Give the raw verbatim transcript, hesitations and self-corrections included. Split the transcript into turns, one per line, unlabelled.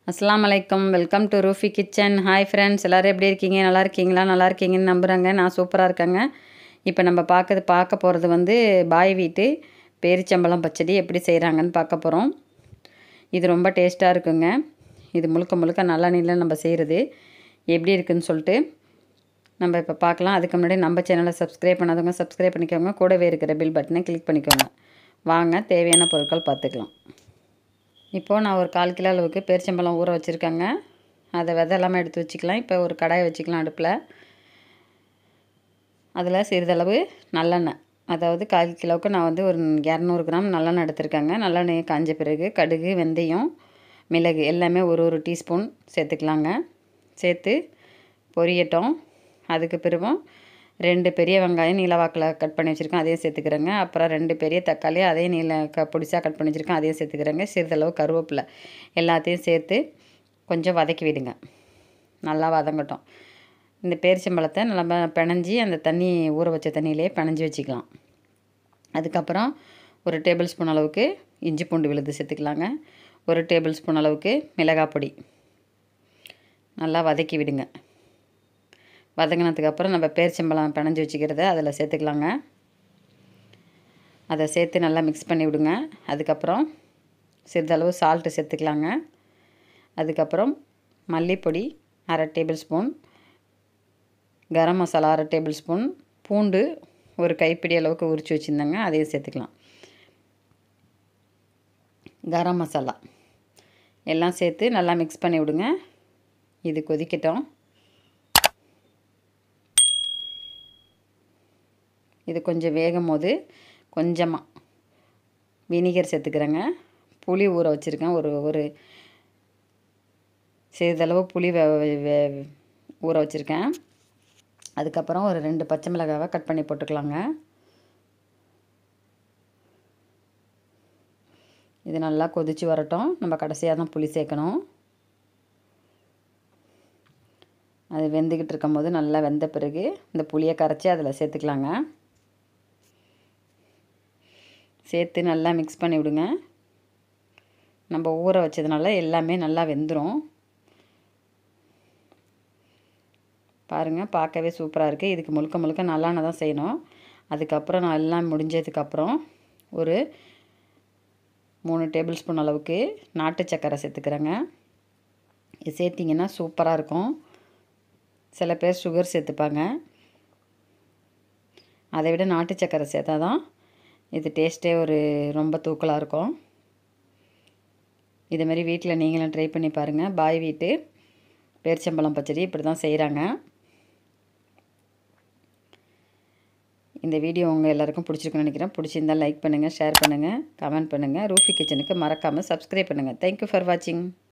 அஸ்ஸலாமு அலைக்கும். Welcome to Rufi kitchen. Hi friends, எல்லோரும் எப்படி இருக்கீங்க? நல்லா இருக்கீங்களா? நல்லா இருக்கீங்கன்னு நம்புகிறேங்க. நான் சூப்பராக இருக்கேங்க. இப்போ நம்ம பார்க்கறது பார்க்க போகிறது வந்து பாய் வீட்டு பேரிச்சம்பழம் பச்சடி எப்படி செய்கிறாங்கன்னு பார்க்க போகிறோம். இது ரொம்ப டேஸ்ட்டாக இருக்குங்க. இது முழுக்க முழுக்க நல்லெண்ணெயில் நம்ம செய்கிறது. எப்படி இருக்குதுன்னு சொல்லிட்டு நம்ம இப்போ பார்க்கலாம். அதுக்கு முன்னாடி நம்ம சேனலை சப்ஸ்கிரைப் பண்ணாதவங்க சப்ஸ்கிரைப் பண்ணிக்கோங்க. கூடவே இருக்கிற பில் பட்டனை கிளிக் பண்ணிக்கோங்க. வாங்க தேவையான பொருட்கள் பார்த்துக்கலாம். இப்போது நான் ஒரு கால் கிலோ அளவுக்கு பேரிச்சம்பழம் ஊற வச்சுருக்கேங்க. அதை விதை எல்லாமே எடுத்து வச்சுக்கலாம். இப்போ ஒரு கடாயை வச்சுக்கலாம் அடுப்பில். அதில் சிறிதளவு நல்லெண்ணெய், அதாவது கால் கிலோவுக்கு நான் வந்து ஒரு இரநூறு கிராம் நல்லெண்ணெய் எடுத்துருக்கேங்க. நல்லெண்ணெய் காஞ்ச பிறகு கடுகு, வெந்தயம், மிளகு எல்லாமே ஒரு ஒரு டீஸ்பூன் சேர்த்துக்கலாங்க. சேர்த்து பொரியட்டும். அதுக்கு பிறகும் ரெண்டு பெரிய வெங்காயம் நீலவாக்கில் கட் பண்ணி வச்சுருக்கேன், அதையும் சேர்த்துக்கிறேங்க. அப்புறம் ரெண்டு பெரிய தக்காளி, அதையும் நீல க பொடிசாக கட் பண்ணி வச்சுருக்கேன், அதையும் சேர்த்துக்கிறேங்க. சிறிதளவு கருவேப்பிலை எல்லாத்தையும் சேர்த்து கொஞ்சம் வதக்கி விடுங்க. நல்லா வதங்கட்டும். இந்த பேரிச்சம்பழத்தை நல்லா பிணைஞ்சி அந்த தண்ணி ஊற வச்ச தண்ணியிலே பிணைஞ்சி வச்சுக்கலாம். அதுக்கப்புறம் ஒரு டேபிள் ஸ்பூன் அளவுக்கு இஞ்சி பூண்டு விழுது சேர்த்துக்கலாங்க. ஒரு டேபிள் ஸ்பூன் அளவுக்கு மிளகாய் பொடி நல்லா வதக்கி விடுங்க. வதங்கினதுக்கப்புறம் நம்ம பேரிச்சம்பழம் பிணைஞ்சி வச்சுக்கிறத அதில் சேர்த்துக்கலாங்க. அதை சேர்த்து நல்லா மிக்ஸ் பண்ணி விடுங்க. அதுக்கப்புறம் சிறிதளவு சால்ட்டு சேர்த்துக்கலாங்க. அதுக்கப்புறம் மல்லிப்பொடி அரை டேபிள் ஸ்பூன், கரம் மசாலா அரை டேபிள் ஸ்பூன், பூண்டு ஒரு கைப்பிடி அளவுக்கு உரித்து வச்சுருந்தேங்க, அதையும் சேர்த்துக்கலாம். கரம் மசாலா எல்லாம் சேர்த்து நல்லா மிக்ஸ் பண்ணி விடுங்க. இது கொதிக்கட்டும். இது கொஞ்சம் வேகும் போது கொஞ்சமாக வினிகர் சேர்த்துக்கிறேங்க. புளி ஊற வச்சுருக்கேன். ஒரு ஒரு சிறிதளவு புளி வே வே ஊற வச்சுருக்கேன். அதுக்கப்புறம் ஒரு ரெண்டு பச்சை மிளகாவை கட் பண்ணி போட்டுக்கலாங்க. இது நல்லா கொதித்து வரட்டும். நம்ம கடைசியாக தான் புளி சேர்க்கணும். அது வெந்துக்கிட்டு இருக்கும் போது நல்லா வெந்த பிறகு இந்த புளியை கரைச்சி அதில் சேர்த்துக்கலாங்க. சேர்த்து நல்லா மிக்ஸ் பண்ணி விடுங்க. நம்ம ஊற வச்சதுனால எல்லாமே நல்லா வெந்துடும். பாருங்கள், பார்க்கவே சூப்பராக இருக்குது. இதுக்கு முழுக்க முழுக்க நல்லெண்ணெய் தான் செய்யணும். அதுக்கப்புறம் நான் எல்லாம் முடிஞ்சதுக்கப்புறம் ஒரு மூணு டேபிள் ஸ்பூன் அளவுக்கு நாட்டு சர்க்கரை சேர்த்துக்கிறேங்க. இது சேர்த்திங்கன்னா சூப்பராக இருக்கும். சில பேர் சுகர் சேர்த்துப்பாங்க. அதை விட நாட்டு சர்க்கரை சேர்த்தா தான் இது டேஸ்ட்டே ஒரு ரொம்ப தூக்கலாக இருக்கும். இதுமாரி வீட்டில் நீங்களும் ட்ரை பண்ணி பாருங்கள். பாய் வீட்டு பேரிச்சம்பழம் பச்சடி இப்படி தான் செய்கிறாங்க. இந்த வீடியோ உங்கள் எல்லாருக்கும் பிடிச்சிருக்குன்னு நினைக்கிறேன். பிடிச்சிருந்தால் லைக் பண்ணுங்கள், ஷேர் பண்ணுங்கள், கமெண்ட் பண்ணுங்கள். ரூஃபி கிச்சனுக்கு மறக்காமல் சப்ஸ்கிரைப் பண்ணுங்கள். தேங்க்யூ ஃபார் வாட்சிங்.